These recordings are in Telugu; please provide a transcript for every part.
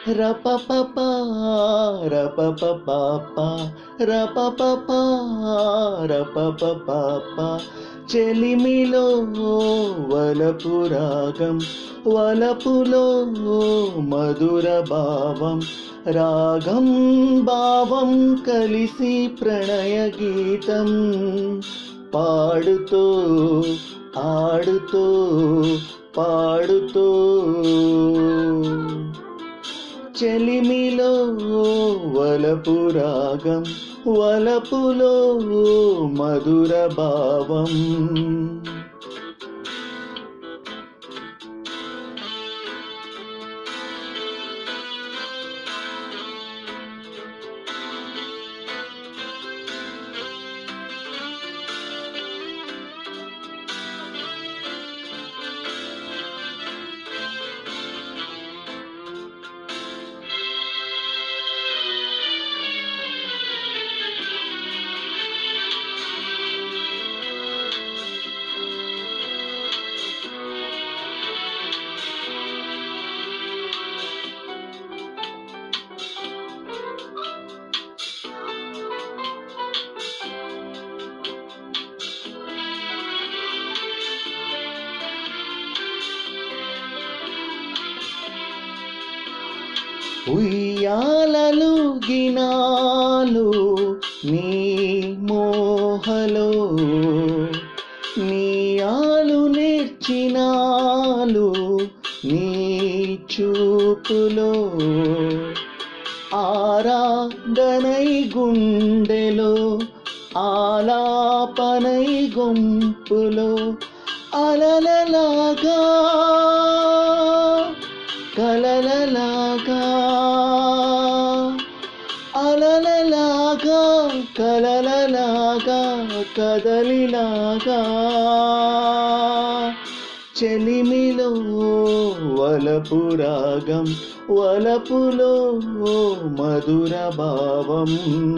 రపపపా రపపపాపా రపపపా రపపపాపా చెలిమిలో వలపు రాగం వలపులో మధుర భావం రాగం భావం కలిసి ప్రణయ గీతం పాడుతూ ఆడుతూ పాడుతూ చెలిమిలో వలపు రాగం వలపులో మధుర భావం ఉయ్యాలలుగినాలు నీ మోహలో నీయాలు నేర్చినాలు నీ చూపులో ఆరాధనై గుండెలో ఆలాపనై గొంపులో అలలలాగా కలలలాగా అలలలాగా కలలలాగా కదలిలాగా చెలిమిలో వలపు రాగం వలపులో మధుర భావం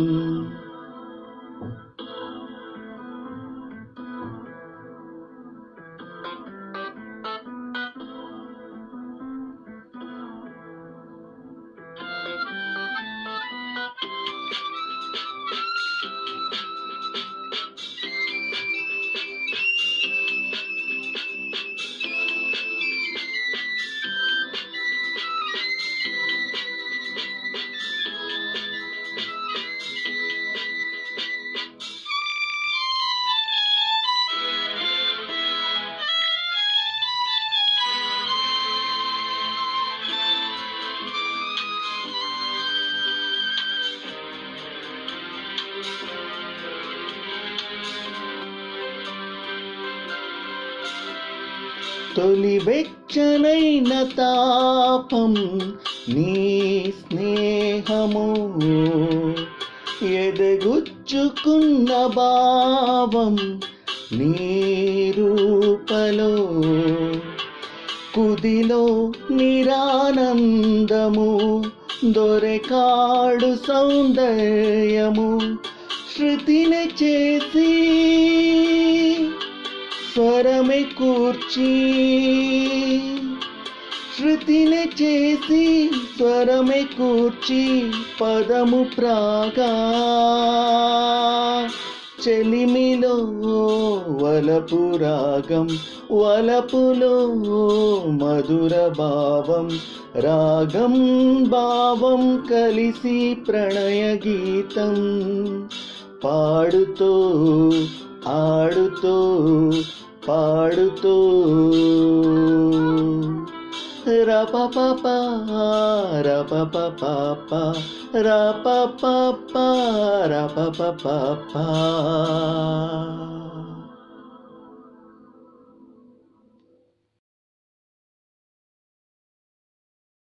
తొలి వెచ్చనైన తాపం నీ స్నేహము ఎదగుచ్చుకున్న భావం నీ రూపలో కుదిలో నిరానందము దొరకాడు సౌందర్యము శృతిని చేసి స్వరమే కూర్చి శృతిని చేసి స్వరమే కూర్చి పదము ప్రాగా చెలిమిలో వలపు రాగం వలపులో మధుర భావం రాగం భావం కలిసి ప్రణయ గీతం పాడుతూ ఆడుతూ పాడుతూ రపపపా రపపపాపా రపపపా రపపపాపా